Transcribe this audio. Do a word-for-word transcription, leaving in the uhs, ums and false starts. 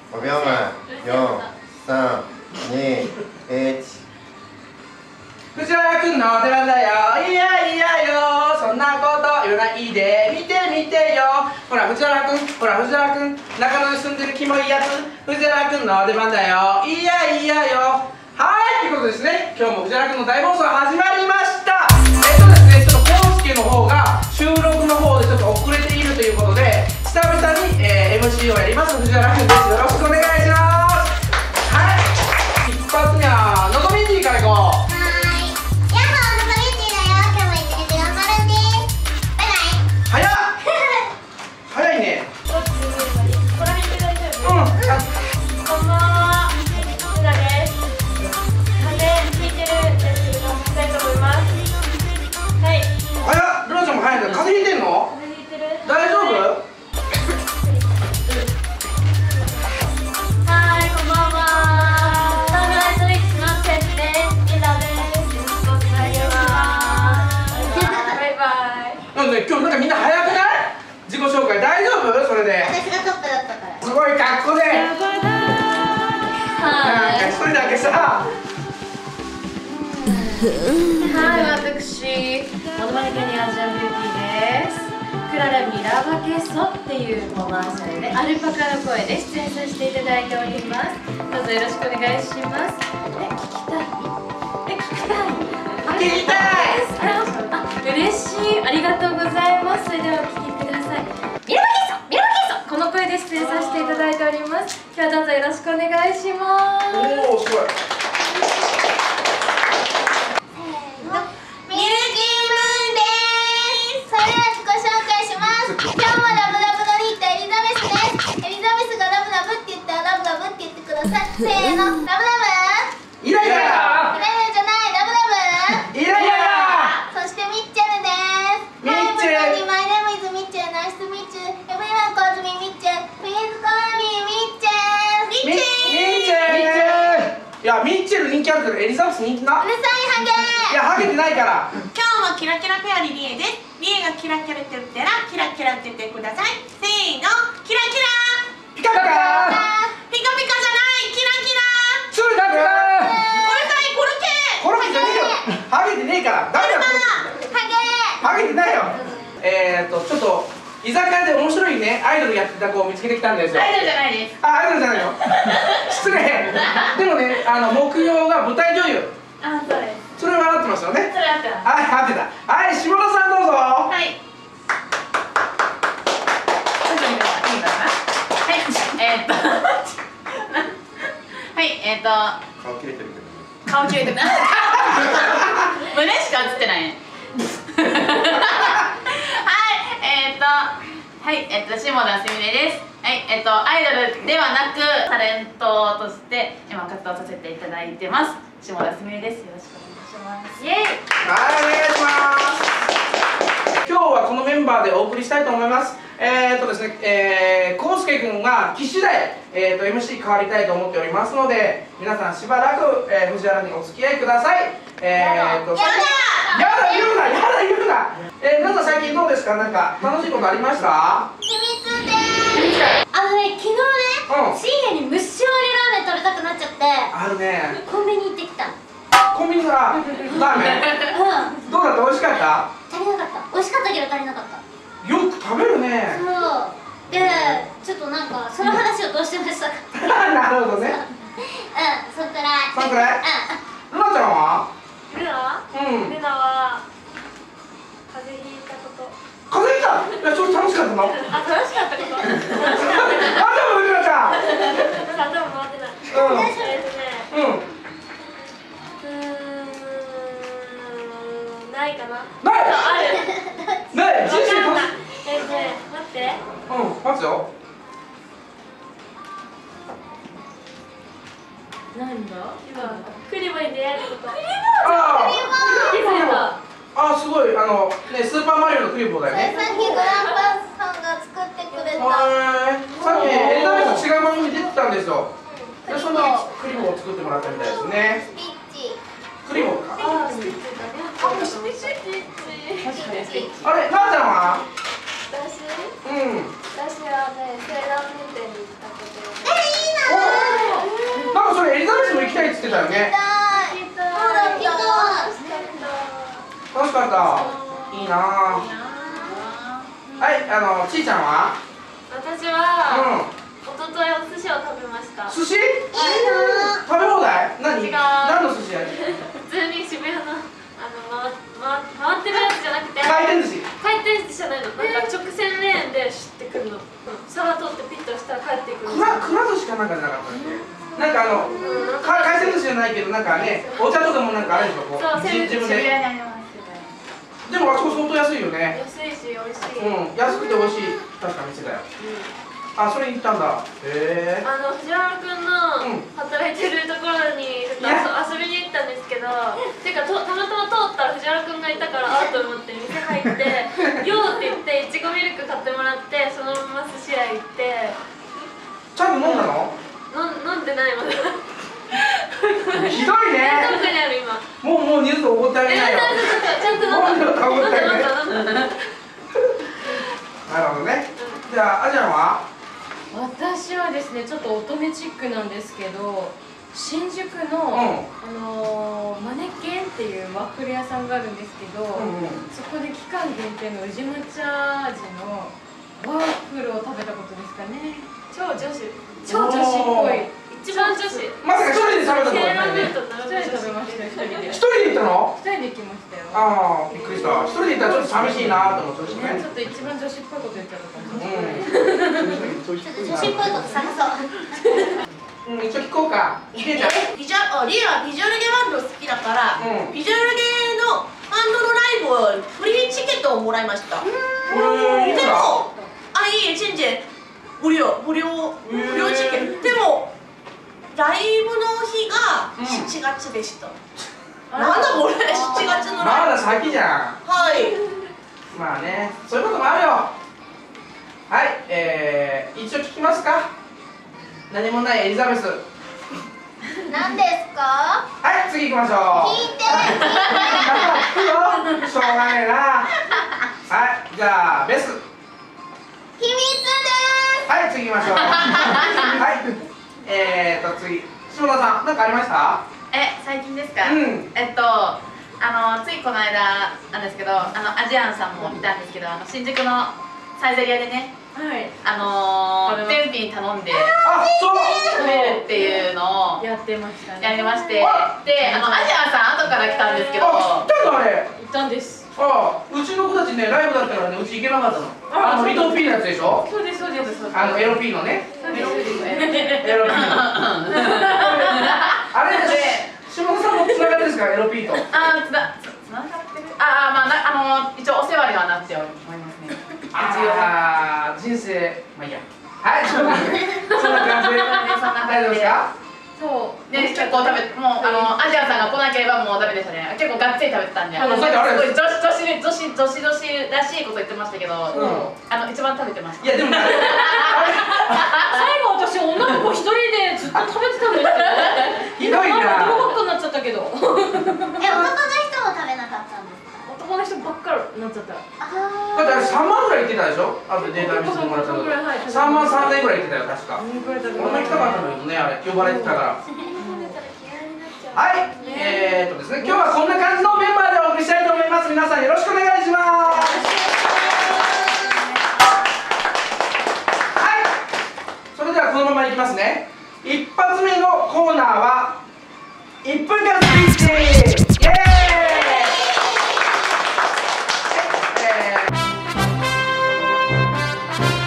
ごびょうまえ、よん、さん、に、いち。 藤原くんの出番だよ。いやいやよ、そんなこと言わないで見てみてよ。ほら藤原くん、ほら藤原くん、中野に住んでるキモいやつ、藤原くんの出番だよ。いやいやよ。はい、ということですね、今日も藤原くんの大放送始まりました。えっとですね、ちょっとコウスケの方が収録の方でちょっと遅れているということで、久々に、えー、エムシー をやります藤原くんです。よろしくお願いします。はい、一発目はのぞみんじからいこう。早っ早いね。 ここら辺で大丈夫？うん。こんばんは。ルナです。風邪ひいてるんですけど、したいと思います。はい。 早っ、ルナちゃんも早いんだ。風邪ひいてんの？ 風邪ひいてる？ 大丈夫？ はい、こんばんは。サンライズリッチのチェフです。リナです。よろしくお願いします。バイバイ。 なんで今日なんかみんな早くない？自己紹介大丈夫？それで。 私がトップだったから。 すごい格好で。なんか一人だけさ。 はい、私、モノマネ系にアジアンビューティーです。クララミラバケソっていうコマーシャルでアルパカの声で出演させていただいております。どうぞよろしくお願いします。え、聞きたい？え、聞きたい？ 聞きたい。 あ、あ、嬉しい。ありがとうございます。それではお聞きください。ミラバケソ、ミラバケソ。この声で出演させていただいております。今日はどうぞよろしくお願いします。 おお、すごい。 せーの、ラブラブ。 イライラ。 イライラじゃない、ラブラブ。 イライラ。 そしてミッチェルです。 ミッチェル。 Hi everybody, my name is ミッチェル。Nice to meet you. Everyone calls me ミッチェル。Please call me ミッチェル。ミッチェル。 ミッチェル。いや、ミッチェル人気あるけどエリザベス人気な。 うるさいハゲ。 いや、ハゲてないから。 今日もキラキラペアにリエです。リエがキラキラって言ったらキラキラって言ってください。せーの、キラキラ。 ピカピカ。 ピカピカじゃない、キラキラ。 チューだく。 うるさい、コロケ。 コロケじゃねえよ。ハゲてねえから。ダメだよ。ハゲてないよ。えーっとちょっと居酒屋で面白いねアイドルやってた子を見つけてきたんですよ。 アイドルじゃないです。 あ、アイドルじゃないの。失礼。でもね、あの目標が舞台女優。 あ、そうです。 それは合ってますよね。 それ合ってます。 はい、合ってた。はい、下田さんどうぞ。 はい。はい、えー、っとはい、えー、っと顔切れてるけど。 顔切れてる胸しか映ってないねはい、えー、っとはい、えー、っと下田すみれです。はい、えー、っとアイドルではなくタレントとして今活動させていただいてます。下田すみれです。よろしくお願いします。イエーイ。 はい、お願いします。今日はこのメンバーでお送りしたいと思います。えーっとですね、えー、コウスケ君が来次第、えー、っと エムシー 変わりたいと思っておりますので、皆さんしばらく、えー、藤原にお付き合いください。えー、っと、 やだやだ言うな、やだ言うな。えー、皆さん最近どうですか？なんか楽しいことありました？ 秘密でーす。あのね、昨日ね、 うん深夜に無性にラーメン食べたくなっちゃって、 あるね。 コンビニ行ってきた。 コンビニからラーメンうん。 どうだった？美味しかった？ 足りなかった。美味しかったけど足りなかった。 よく食べるね。 そうで、ちょっとなんかその話をどうしてましたかなるほどね。 うん、そんくらいそんくらい？ うルナちゃんは？ ルナ？ うん。 ルナは風邪ひいたこと。 風邪ひいた？いや、それ楽しかったの？ あ、楽しかったこと。楽しかったあ、でもルナちゃん。 砂糖回ってない。 うん。 えっとね。 うん。 うーん、ないかな。 ない。 ある。 ない。人生わかんない楽し。 えっとね、待って。 うん。待つよ。 なんだ？今クリボに出会えたこと。クリあボ。気づいた。 あ、あ、すごい。あのね、スーパーマリオのクリボーだよね。 ん、さっきグランパさんが作ってくれた。 はい。さっきエリザベス違う番組出てたんですよ。で、その時クリボーを作ってもらったみたいですね。 スピッチ。 クリボーか。 あ、スピッチだね。あ、スピッチ。確かにスピッチ。 あれ、なあちゃんは？ 私？ うん。 私はね、セーラームーン店に行ったこと。 え、いいなたよね。 そうだった。 楽しかった。いいなあ。はい、あのちいちゃんは？ 私うは、 ん。 一昨日お寿司を食べました。 寿司？食べ放題？何？ 違う何の寿司やる？ 普通に渋谷のあの回回回ってるやつじゃなくて、 回転寿司。 回転寿司じゃないの。なんか直線レーンでシュッてくるの。皿取ってピッとしたら帰ってくる。 くらくら寿司かなんかじゃなかったっけ？なんかあのか回転寿司じゃないけどなんかね、お茶とかもなんかあれでしょこう。 そう、 じ自分で。 渋谷にあります。 でもあそこ相当安いよね。 安いし美味しい。 うん、安くて美味しい確か店だよ。あ、それ行ったんだ。へえ。 あの藤原くんの働いてるところにちょっと遊びに行ったんですけど、てかとたまたま通ったら藤原くんがいたからあっと思って店入って「よー」って言っていちごミルク買ってもらってそのまま寿司屋行ってちゃんと飲んだの？ 飲んでないまだ。 ひどいね。 冷蔵庫にある今。 もうもう二度とおごってあげないよ。 ちゃんと飲んだ。 もう二度とおごってあげない。 飲んだ飲んだ。 なるほどね。じゃあアジャンは？ 私はですね、ちょっと乙女チックなんですけど、新宿の、 うん、 あのー、マネケンっていうワッフル屋さんがあるんですけど、 うんうん、 そこで期間限定の宇治抹茶味のワッフルを食べたことですかね。 超女子。 超女子っぽい。 一番女子。 まさか一人で食べたことセーラームないね。 ーンと並一人でぶ女子。 食べましたよ、一人で。 一人で行ったの？ 一人で行きましたよ。 ああ、びっくりした。一人で行ったらちょっと寂しいなと思ってましたね。 ね、ちょっと一番女子っぽいこと言っちゃったかもしれない。 うん。 ちょっと女子っぽいこと探そう。 うん、一応聞こうか。リエちゃん。 ビジュアル、リエはビジュアルゲバンド好きだから、 うんビジュアルゲのバンドのライブをフリーチケットをもらいました。 これいくら？ でも、あ、いいえ、チェンジ無料、無料、無料チケット。でも、ライブの日がしちがつでした。なんだこれ、しちがつのまだライブ。 先じゃん。 はい。 まあね、そういうこともあるよ。はい、えー、一応聞きますか。何もないエリザベス。 何ですか？ はい、次行きましょう。 聞いて。 聞くよ。しょうがねえな。はい、じゃあベス。 秘密です。 はい、次行きましょう。はい、えーと次、下田さん、何かありました？ え、最近ですか？ うん。 えっと、あの、ついこの間なんですけど、あの、アジアンさんもいたんですけど、あの、新宿のサイゼリヤでね、 はい。 あのー、全品頼んであ、そう。 食べるっていうのをやってましたね。 やりまして、で、あの、アジアンさん後から来たんですけど、 あ、来たのあれ。 行ったんです。 あ、うちの子たちね、ライブだったからね、うち行けなかったの。あの、リトルピーのやつでしょ。 そうですそうですそうです。 あの、エロピーのね。 そうですそうです。 エロピーの。あれで、下田さんもつながってるんですか、エロピーと。 あー、つな、つながってるあー、まあ、な、あの、一応お世話にはなっておりますね。 ああ、人生、まあいいや。はい、そんな感じで。そんな感じで。大丈夫ですか？ そうね、結構食べ、もう、あの、アジアンさんが来なければもうダメでしたね。結構がっつり食べてたんで。 あのさっきあれすごい女子、女子、女子、女子、女子らしいこと言ってましたけど、 うんあの、一番食べてました。 いや、でも、あれ。 最後私女の子一人でずっと食べてたんですよ。 ひどいな。 男ばっかになっちゃったけど。 え、男の人も食べなかったんですか？ 男の人ばっかりなっちゃった。 だってあれ三万ぐらい行ってたでしょ。あとデータ見せてもらったけど。三万三千ぐらい行ってたよ、確か。こんな来たかったのよね、あれ、呼ばれてたから。はい、えーっとですね、今日はこんな感じのメンバーでお送りしたいと思います。皆さんよろしくお願いします。はい、それではこのままいきますね。一発目のコーナーはいっぷんかんスピーチ。イエーイ。えー